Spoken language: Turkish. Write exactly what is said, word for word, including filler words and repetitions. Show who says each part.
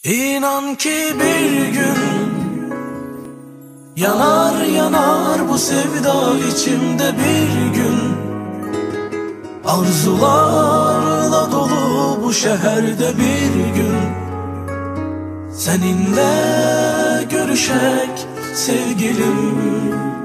Speaker 1: İnan ki bir gün yanar yanar bu sevda içimde bir gün. Arzularla dolu bu şehirde bir gün seninle görüşek sevgilim.